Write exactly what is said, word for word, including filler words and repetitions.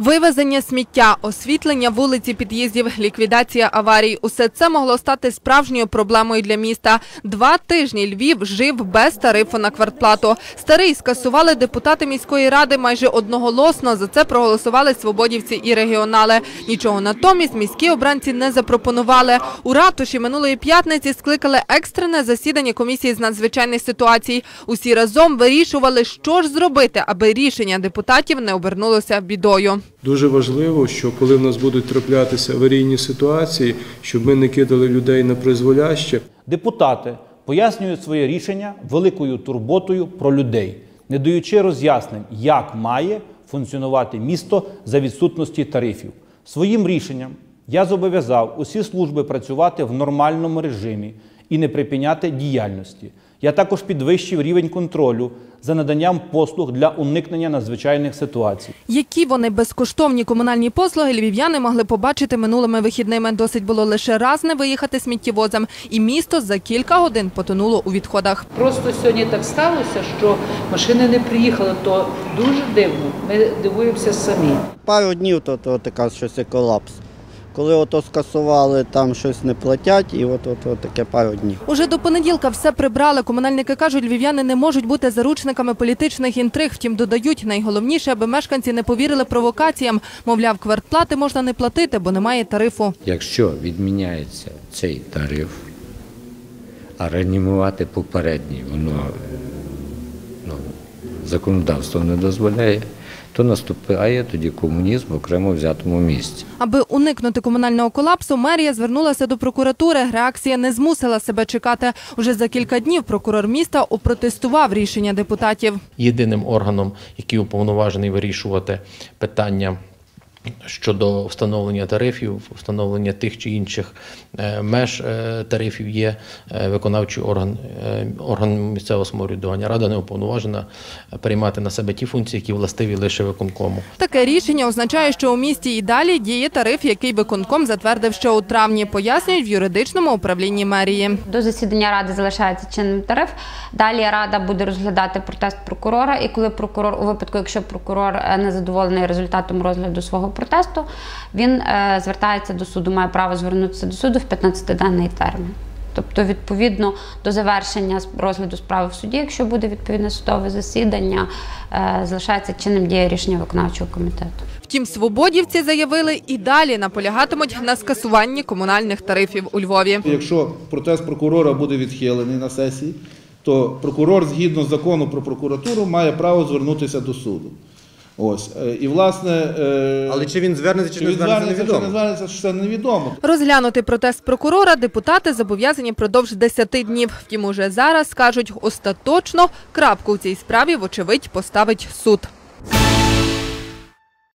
Вивезення сміття, освітлення вулиці, під'їздів, ліквідація аварій – усе це могло стати справжньою проблемою для міста. Два тижні Львів жив без тарифу на квартплату. Старий скасували депутати міської ради майже одноголосно. За це проголосували свободівці і регіонали. Нічого натомість міські обранці не запропонували. У ратуші минулої п'ятниці скликали екстрене засідання комісії з надзвичайних ситуацій. Усі разом вирішували, що ж зробити, аби рішення депутатів не обернулося бідою. Дуже важливо, що коли в нас будуть траплятися аварійні ситуації, щоб ми не кидали людей на призволяще. Депутати пояснюють своє рішення великою турботою про людей, не даючи роз'яснень, як має функціонувати місто за відсутності тарифів. Своїм рішенням я зобов'язав усі служби працювати в нормальному режимі і не припиняти діяльності. Я також підвищив рівень контролю за наданням послуг для уникнення надзвичайних ситуацій. Які вони безкоштовні комунальні послуги львів'яни могли побачити минулими вихідними. Досить було лише раз не виїхати сміттєвозом, і місто за кілька годин потонуло у відходах. Просто сьогодні так сталося, що машини не приїхали, то дуже дивно. Ми дивуємося самі. Пару днів то, то така щось колапс. Коли ото скасували, там щось не платять, і от, от, от таке пару днів. Уже до понеділка все прибрали. Комунальники кажуть, львів'яни не можуть бути заручниками політичних інтриг. Втім, додають, найголовніше, аби мешканці не повірили провокаціям. Мовляв, квартплати можна не платити, бо немає тарифу. Якщо відміняється цей тариф, а реанімувати попередній, воно ну, законодавство не дозволяє, то наступає тоді комунізм в окремо взятому місці. Аби уникнути комунального колапсу, мерія звернулася до прокуратури. Реакція не змусила себе чекати. Уже за кілька днів прокурор міста опротестував рішення депутатів. Єдиним органом, який уповноважений вирішувати питання щодо встановлення тарифів, встановлення тих чи інших меж тарифів, є виконавчий орган, орган місцевого самоврядування. Рада не уповноважена переймати на себе ті функції, які властиві лише виконкому. Таке рішення означає, що у місті і далі діє тариф, який виконком затвердив ще у травні, пояснюють в юридичному управлінні мерії. До засідання ради залишається чинним тариф. Далі рада буде розглядати протест прокурора, і коли прокурор, у випадку, якщо прокурор не задоволений результатом розгляду свого протесту, він е, звертається до суду, має право звернутися до суду в п'ятнадцятиденний термін. Тобто, відповідно до завершення розгляду справи в суді, якщо буде відповідне судове засідання, е, залишається чинним діє рішення виконавчого комітету. Втім, свободівці заявили, і далі наполягатимуть на скасуванні комунальних тарифів у Львові. Якщо протест прокурора буде відхилений на сесії, то прокурор, згідно закону про прокуратуру, має право звернутися до суду. Ось. І, власне, але чи він звернеться, чи не звернеться, невідомо. Чи не звернеться, що це невідомо. Розглянути протест прокурора депутати зобов'язані продовж десяти днів. Втім, уже зараз, кажуть, остаточно крапку у цій справі, вочевидь, поставить суд.